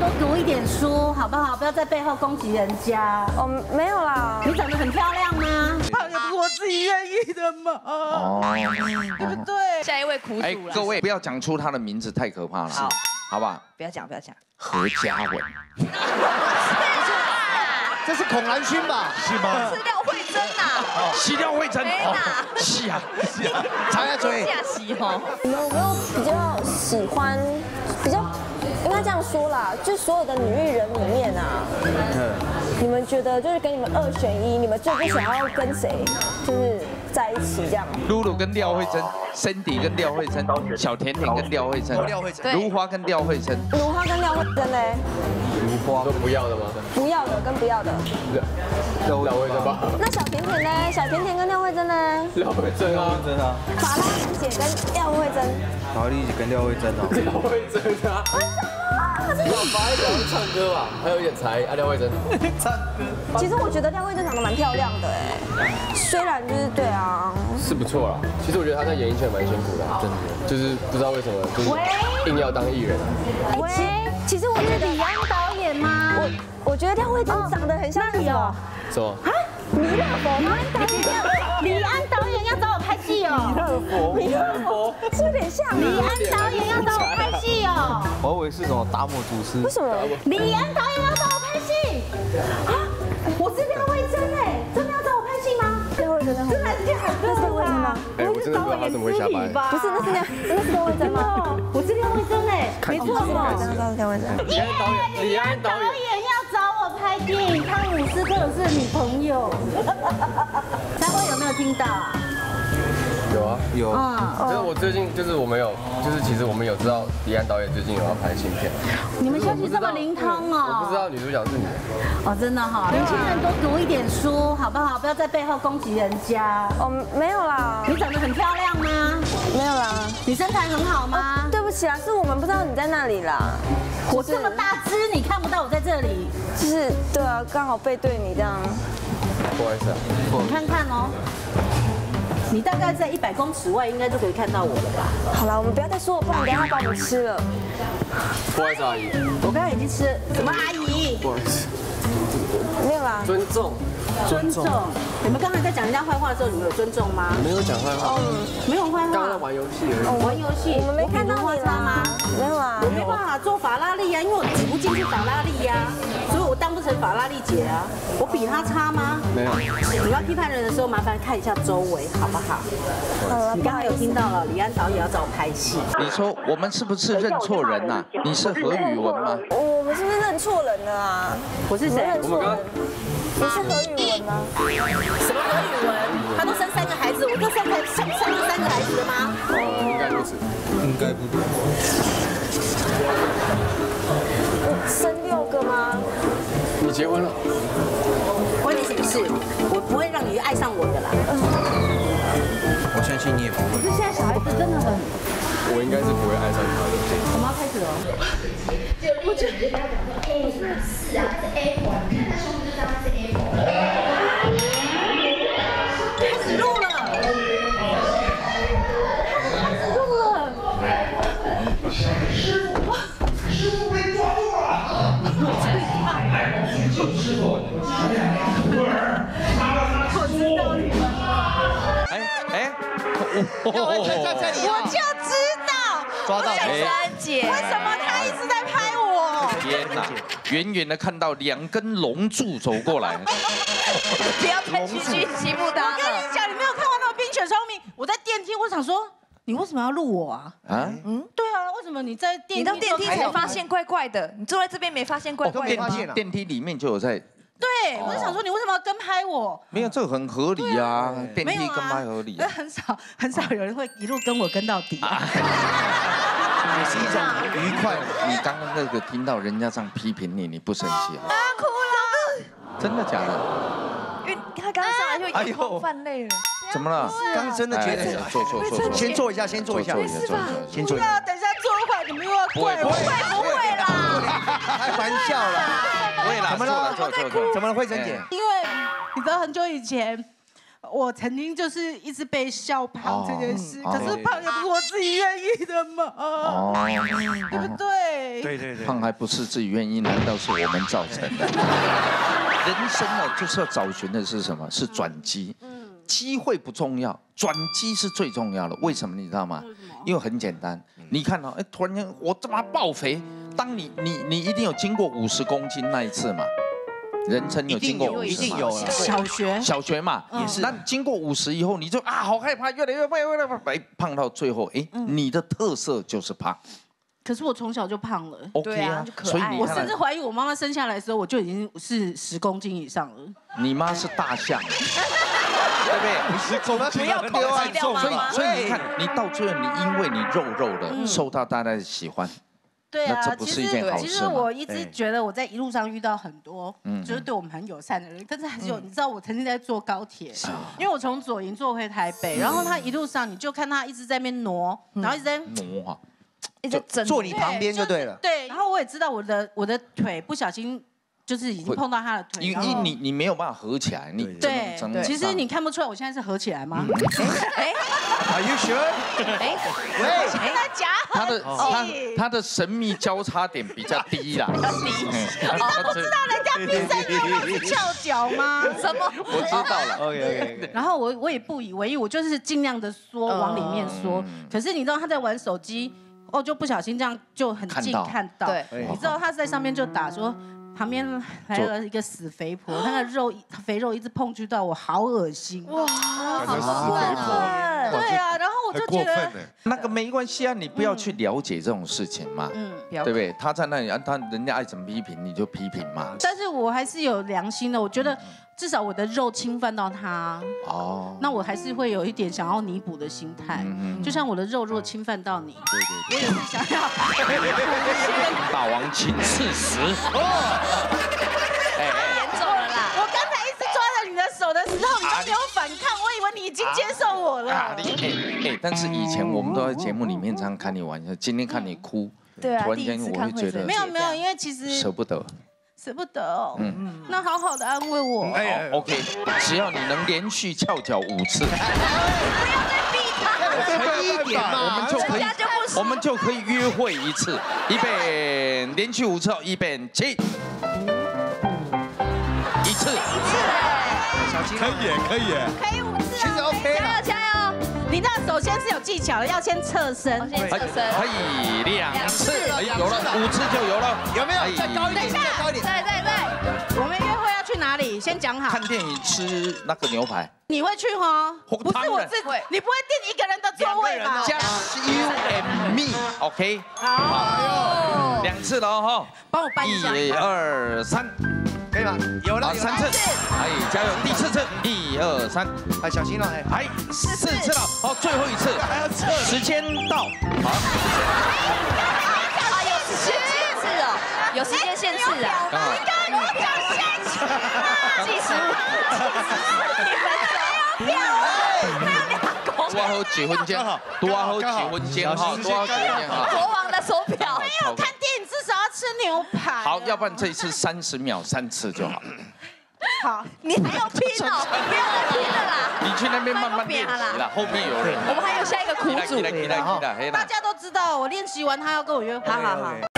多读一点书，好不好？不要在背后攻击人家。 哦，没有啦。 你长得很漂亮吗？ 胖也不是我自己愿意的嘛。哦，对不对？ 下一位苦主了。 各位不要讲出他的名字，太可怕了。 好， 好不好？ 不要讲，不要讲。 何嘉文。 这是孔兰勋吧？ 是吗？ 是廖慧珍呐。 是廖慧珍。 没啦。 是啊。 插下嘴。 假戏哦。 你们有没有比较喜欢，比较应该这样说啦，就所有的女艺人里面啊，你们觉得就是给你们2选1，你们最不想要跟谁就是在一起这样？ 露露跟廖慧珍，Cindy 跟廖慧珍，小甜甜跟廖慧珍，如花跟廖慧珍， 如花跟廖慧珍嘞？ 如花都不要的吗？ 不要的跟不要的。 廖慧珍吧。 那小甜甜呢？小甜甜跟廖慧珍呢？ 廖慧珍啊， 法拉利姐跟廖慧珍。 法拉利姐跟廖慧珍哦。 廖慧珍啊。为什么？法拉利姐会唱歌吧？还有一点才，廖慧珍。 唱歌。 其实我觉得廖慧珍长得蛮漂亮的哎，虽然就是对啊。 是不错啦。其实我觉得她在演艺圈蛮辛苦的，真的，就是不知道为什么就是硬要当艺人。 喂，其实我觉得李安导演吗？ 我觉得廖慧珍长得很像那个什么？ 啊，弥勒佛吗？ 李安导演要找我拍戏哦。 弥勒佛是有点像。 李安导演要找我拍戏哦。 我以为是什么达摩祖师。 为什么？ 李安导演要找我拍戏啊！我是廖慧珍哎，真的要找我拍戏吗？ 廖慧珍， 真的是这样很那是廖慧珍吗？ 哎，我真的不知道她怎么会下班。 不是，那是廖慧珍吗？ 我是廖慧珍哎，没错嘛。 真的是廖慧珍。 李安导演要找我拍电影，汤姆斯克鲁斯的女朋友。三位有没有听到？ 有啊有。 就是我最近就是我们有，就是其实我们有知道李安导演最近有要拍新片。 你们消息这么灵通哦！ 我不知道女主角是你。 哦，真的哈，年轻人多读一点书，好不好？不要在背后攻击人家。 哦，没有啦。 你长得很漂亮吗？ 没有啦。 你身材很好吗？ 对不起啦，是我们不知道你在那里啦。 我这么大只，你看不到我在这里。 就是对啊，刚好背对你这样。 不好意思啊。 你看看哦。你大概在100公尺外，应该就可以看到我了吧？ 好了，我们不要再说了，不然等下把我们吃了。 不好意思，阿姨。 我刚刚已经吃什么阿姨？ 不好意思。 没有啦。 尊重。 尊重。你们刚才在讲人家坏话的时候，你们有尊重吗？ 没有讲坏话。 没有坏话。 刚刚在玩游戏而已。 玩游戏。 我们没看到你啦。没有啊。 我没办法坐法拉利呀，因为我挤不进去法拉利呀，所以我当不成法拉利姐啊。我比她差吗？ 没有。 你要批判人的时候，麻烦看一下周围，好不好？ 好了， 你刚刚有听到了，李安导演要找我拍戏。 你说我们是不是认错人呐？你是何宇文吗？ 我们是不是认错人了啊？ 我是谁？ 认错人。你是何宇文吗？ 什么何宇文？他都生3个孩子，我这生了3个孩子的吗？ 应该不止。 应该不对。 生6个吗？ 你结婚了？ 关你什么事？我不会让你爱上我的啦。 我相信你也不会。 可是现在小孩子真的很…… 我应该是不会爱上他的。 我们要开始了。我觉得是啊，是 Apple， 你看他胸部就知道是 Apple。开始录了。 师傅被抓住了！师傅， 我就知道， 抓到珊姐， 为什么他一直在拍我？ 天哪！远远的看到2根龙柱走过来， 不要再继续欺负他我跟你讲，你没有看过那个《冰雪聪明》？我在电梯，我想说，你为什么要录我啊？ 啊？ 对啊，为什么你在电梯？ 你到电梯才发现怪怪的，你坐在这边没发现怪怪的吗？ 电梯里面就有在。 对，我就想说，你为什么要跟拍我？ 没有，这个很合理啊，电梯跟拍合理。 很少有人会一路跟我跟到底。 也是一种愉快。 你刚刚那个听到人家这样批评你，你不生气啊？ 哭了， 真的假的？ 因为他刚上来就眼眶泛泪了。 怎么了？ 刚真的觉得坐， 先坐一下，先坐一下，先坐一下。 等一下坐会，你们又要怪我？ 不会啦， 开玩笑啦。 不会啦， 怎么了？怎么了，慧珍姐？ 因为你知道很久以前， 我曾经就是一直被笑胖这件事，可是胖也不是我自己愿意的嘛，对不对？ 对。 胖还不是自己愿意，难道是我们造成的？人生呢，就是要找寻的是什么？是转机。机会不重要，转机是最重要的。为什么你知道吗？因为很简单，你看哦，突然间我他妈爆肥，当你一定有经过50公斤那一次嘛。人生有经过50， 一定有小学嘛，也是。那经过50以后，你就好害怕，越来越胖，胖到最后，你的特色就是胖。 可是我从小就胖了 ，OK 啊，所以我甚至怀疑我妈妈生下来的时候，我就已经是10公斤以上了。 你妈是大象，对不对 ？10公斤不要攻击掉妈妈。 所以你看，你到最后，你因为你肉的，受到大家的喜欢。 对啊， 这不是一件好事。 其实我一直觉得我在一路上遇到很多，就是对我们很友善的人，但是还是有，你知道我曾经在坐高铁，因为我从左营坐回台北，然后他一路上你就看他一直在那边挪，然后一直在挪啊， 一直坐你旁边就对了。 对，然后我也知道我的腿不小心就是已经碰到他的腿， 因为你没有办法合起来，你对，其实你看不出来我现在是合起来吗 ？Are you sure？ 喂，现在夹他的神秘交叉点比较低啦， 你都不知道人家比赛运动是翘脚吗？ 什么？ 我知道了。 OK。 然后我也不以为意，我就是尽量的缩往里面缩。可是你知道他在玩手机，就不小心这样就很近看到。 对， 你知道他在上面就打说。旁边还有一个死肥婆，那个肥肉一直碰触到我，好恶心。哇， 好死肥婆。 对啊，然后我就觉得那个没关系啊，你不要去了解这种事情嘛，对不对？他在那里，人家爱怎么批评你就批评嘛。 但是我还是有良心的，我觉得至少我的肉侵犯到他，那我还是会有一点想要弥补的心态。就像我的肉如果侵犯到你，我也是想要。 大王请赐食。 严重了啦！ 我刚才一直抓着你的手的时候，你都没有反抗，我以为你已经接受我了。 但是以前我们都在节目里面这样开你玩笑，今天看你哭， 对啊， 突然间我会觉得没有，因为其实舍不得。 舍不得哦，那好好的安慰我。 OK， 只要你能连续翘脚5次， 不要再逼他， 可以一点嘛， 我们就可以约会1次，预备连续5次，预备起，1次， 小心， 可以 5次， 其实 OK 了， 加油！你知道，首先是有技巧的，要先侧身， 侧身， 可以2次，有了5次就有了， 有没有？再高一点，再高一点， 对，我们约会要去哪里？先讲好。 看电影吃那个牛排， 你会去吗？不是我自己，你不会订1个人的座位吧 ？Just you and me，OK？ 好 ，2次了哈， 帮我搬一下。 1、2、3。 可以吗？有了 ，3次，加油，第4次，1、2、3， 小心了， 4次了，好，最后1次， 还要测， 时间到，好， 有时间限制哦，有时间限制啊， 你刚讲限制计时5分钟，没有2公， 多好几分钟，多好几分钟哈， 国王的手表， 没有看电影至少要吃牛排。 好，要不然这一次30秒3次就好。 好， 你还要拼哦，不要再拼了啦。 你去那边慢慢练习啦，后面有人。 我们还有下一个苦主， 大家都知道，我练习完他要跟我约会。 好。